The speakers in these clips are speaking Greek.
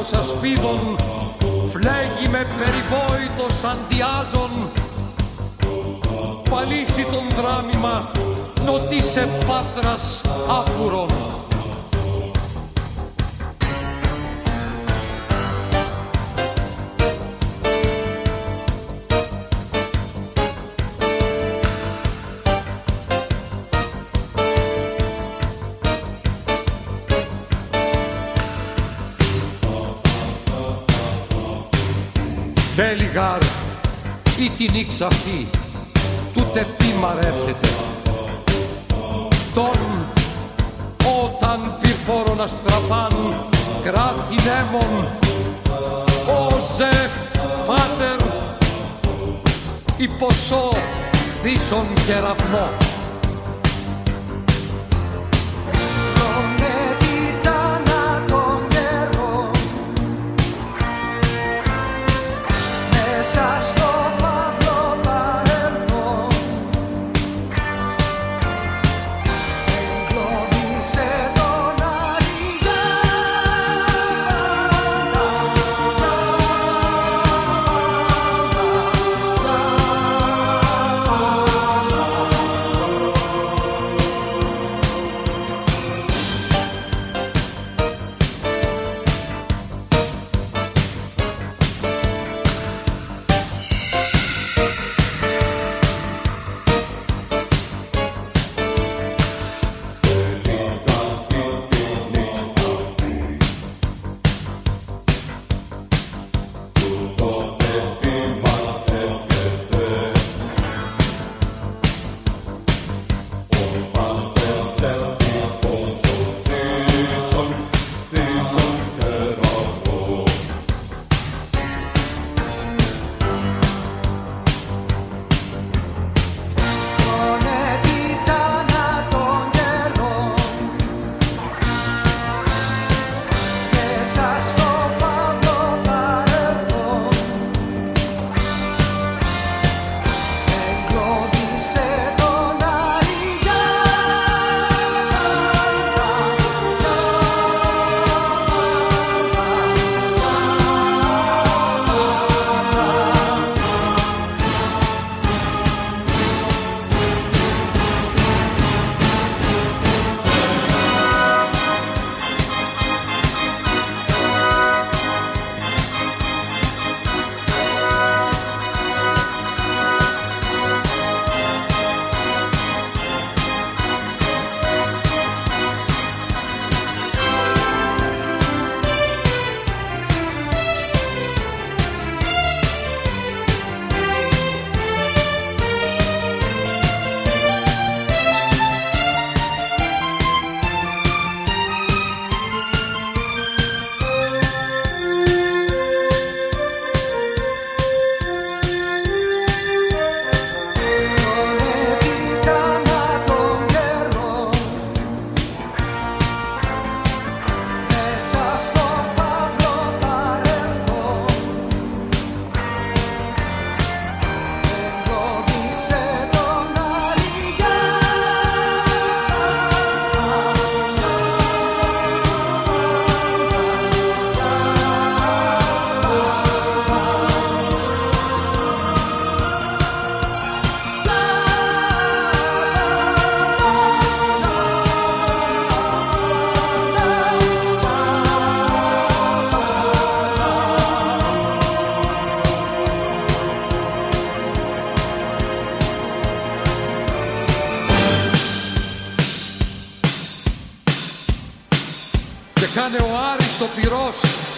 άμμος ασπίδων, φλέγει με περιβόητος αντιάζων, παλίσει τον δράμημα, νοτίσε πάτρας άπουρον. Τέλει γάρ ή την ήξα αυτή, τούτε πίμαρ έρχεται. Τον όταν πυρφόρον αστραπάν κράτη νέμον, ο Ζεφ πάτερ υποσώ φθήσον κεραυνό. Κάνε ο Άρης ο πυρός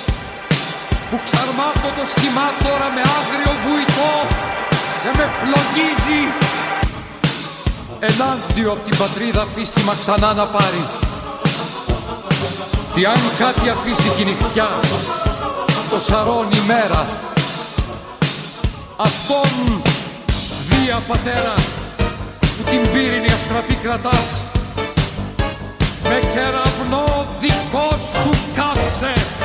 που ξαρμάτω το σχημά τώρα με άγριο βουητό και με φλογίζει. Ενάντιο απ' την πατρίδα φύσιμα ξανά να πάρει. Τι αν κάτι αφήσει κι νυχτιά, το σαρώνει μέρα. Αυτόν βία πατέρα που την πύρινη αστραπή κρατάς, με κεραυνό δικό σου κάψε.